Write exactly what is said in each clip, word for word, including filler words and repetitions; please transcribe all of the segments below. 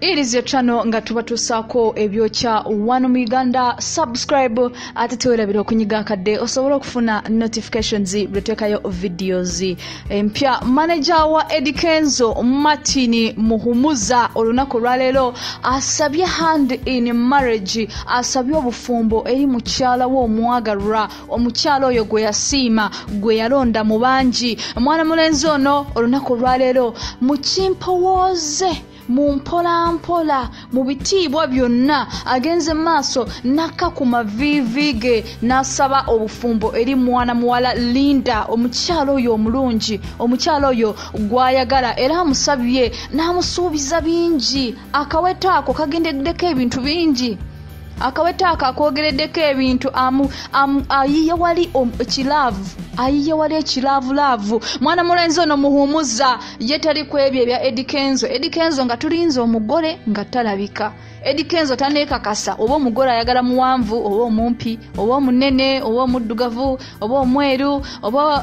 It is your channel nga tuba tusako ebyocha wano mu Uganda. Subscribe ate tuwerabira okunyiga akadde osobola okufuna notifications bwetekayo videos empya. Manager wa Eddy Kenzo Martin Muhumuza olunaku lwaleero asabye hand in marriage, asabye obufumbo eri mukyala wo omwagalwa, omukyala oyo gwe yasiima gwe yalonda mu bangi. Mwana mulenzi ono olunaku lwaleero mukimpowooze mu mpola mpola mu bitiibwa byonna agenze maaso naka ku mavivi ge n'asaba obufumbo eri mwana muwala Linda, omukyalo oyo omulungi, omukyalo oyo gwayagala era amusabye n'amusuubiza bingi. Akaweta ako kagendeddeko ebintu bingi, akaweta ako akogereddeko ebintu amu, amu ayiye wali ekilaavu ayiye wali ekilaavu laavu. Mwana mulenzi ono Muhumuza ye tali ku ebyo ebya Eddy Kenzo. Eddy Kenzo nga tulinze omugole nga talabika. Eddy Kenzo taneekakasa oba omugole ayagala muwanvu oba omumpi oba omunene oba omuddugavu oba omweru oba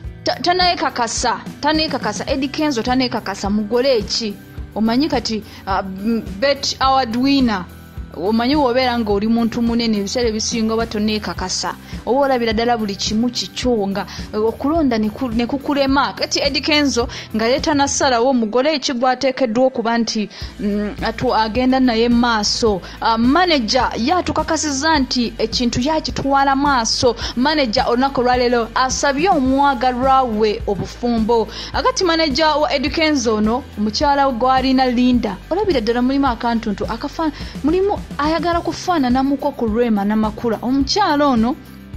taneekakasa taneekakasa Eddy Kenzo taneekakasa mugole eki. Omanyi kati uh, bet award winner omanyi wobeera nga oli muntu munene ebiseera ebisinga oba toneekakasa oba olabira ddala buli kimu kikyo nga okulonda ne kukulema. Kati Eddy Kenzo nga yeetanasalawo omugole ekigwa ateekeddwa okuba nti mm, atu agenda naye maaso. Uh, manager yatukakasiza nti ekintu yakitwala maaso. Manager olunaku lwaleero asabye omwagalwa we obufumbo. Akati manager wa Eddy Kenzo ono omukyala gw'alina Linda olabira ddala mulimu akantuntu akafaana mulimu ayagala kufaanana muko ku Rema n'amakula. Omukyala ono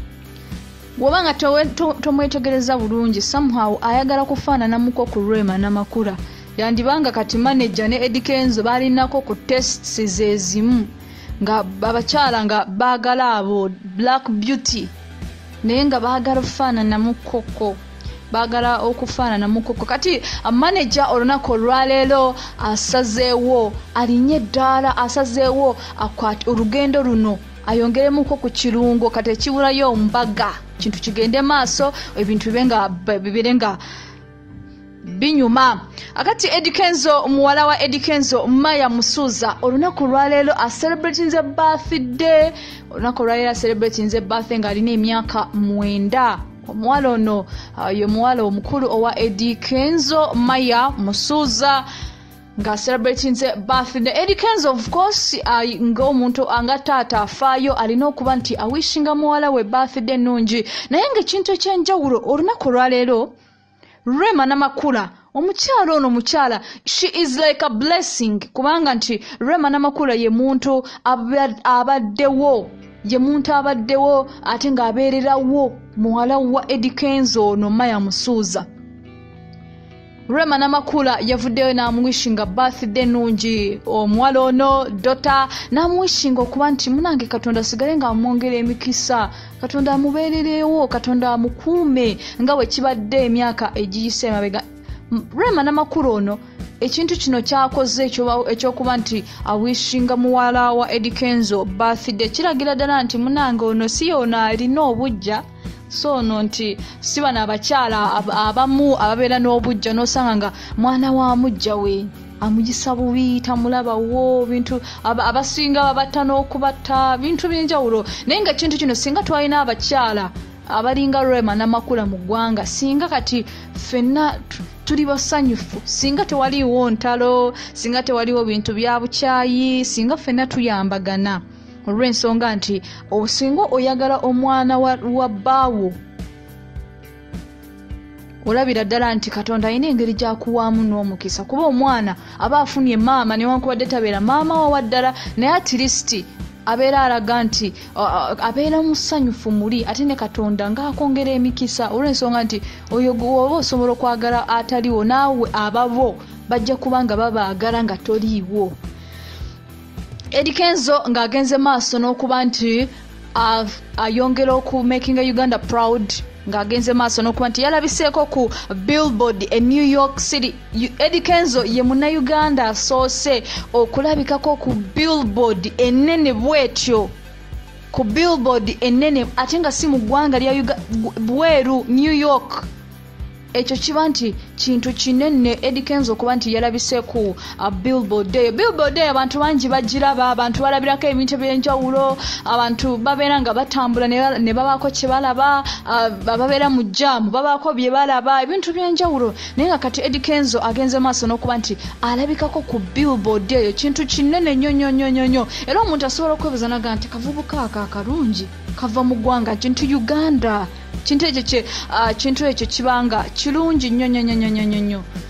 bw'obanga tomwetegereza bulungi somehow ayagala kufaanana muko ku Rema n'amakula. Yandibanga kati manager ne Eddy Kenzo balinako ku tests ezimu nga abakyala nga baagala abo black beauty naye nga baagala kufaanana mukoko bagala okufaanana mukoko. Kati manager olunaku olwaleero asazeewo alinye eddaala asazeewo akwati olugendo luno ayongeremuko ku kirungo kati ekibulayo mbaga kintu kigende maaso ebintu bibenga bibirenga binyuma. Akati Eddy Kenzo muwala wa Eddy Kenzo Maya Musuza olunaku lwaleero a celebrating the birthday. Olunaku lwaleero a celebrating the birthday nga alina emyaka mwenda. Omuwala ono uh, ye muwala omukulu owa Eddy Kenzo Maya Musuza nga celebrating the birthday. Eddy Kenzo of course uh, nga omuntu anga taata afaayo alina okuba nti awishinga muwala we birthday nungi. Naye ng'ekintu ekyenjawulo olunaku lwaleero Rema n'amakula omukyala ono mukyala she is like a blessing kubanga nti Rema n'amakula ye muntu abaddewo ye muntu abaddewo ate ng'abeererawo muwala wa Eddy Kenzo ono Maya Musuza. Rema n'amakula yavuddeyo n'amuwishinga birthday nungi omuwala ono dota n'amuwishinga okuba nti munange Katonda sigale nga amwongera emikisa, Katonda amubeererewo, Katonda amukuume nga bwe kibadde emyaka egiyise emabega. Rema n'amakula ono ekintu kino kyakoze ekyokuba nti awishinga muwala wa Eddy Kenzo birthday kiragira ddala nti munange ono si yoona alina obujja so ono nti si bano abakyala abamu ababeera n'obujja n'osanga nga mwana wa mujja we amugisa bubi tamulabawo bintu abasinga babatta n'okubatta bintu by'enjawulo. Naye nga ekintu kino singa twalina abakyala abalinga Rema n'amakula mu ggwanga singa kati ffenna tuli basanyufu, singa tewaliwo ntalo, singa tewaliwo bintu bya bukyayi, singa ffenna tuyambagana olw'ensonga nti osinga oyagala omwana wa, wa bbaawo olabira ddala nti Katonda alina engeri gy'akuwaamu n'omukisa kuba omwana aba afunye maama newankubadde tabeera maama wa waddala naye at least abeera alaga nti uh, abeera musanyufu muli ate ne Katonda ng'akwongera emikisa olw'ensonga nti oyo oba osobola okwagala ataliwo naawe ababo bajja kuba nga babaagala nga toliiwo. Eddy Kenzo ng'agenze maaso n'okuba nti uh, ayongera oku making Uganda proud ng'agenze maaso n'okuba nti yalabiseeko ku billboard e New York City. Eddy Kenzo ye Munnayuganda asoose okulabikako ku billboard ennene bwetyo, ku billboard ennene ate nga si mu ggwanga lya bweru New York. ekyo kiba nti kintu kinene Eddy Kenzo kuba nti yalabiseeku uh, billboard eyo billboard eyo abantu bangi bagiraba abantu balabirako ebintu ebyenjawulo abantu babeera nga batambula ne babaako kye balaba uh, babeera mu jaamu babaako bye balaba ebintu byenjawulo naye nga kati Eddy Kenzo agenze maaso n'okuba nti alabikako ku billboard eyo kintu kinene nnyo nnyo nnyo nnyo nnyo era omuntu asobola okwebuuza naga nti kavubuka aka akalungi kava mu ggwanga kintu Uganda kintu ekyo uh, kintu ekyo kibanga kirungi nnyo nnyo nnyo nnyo nnyo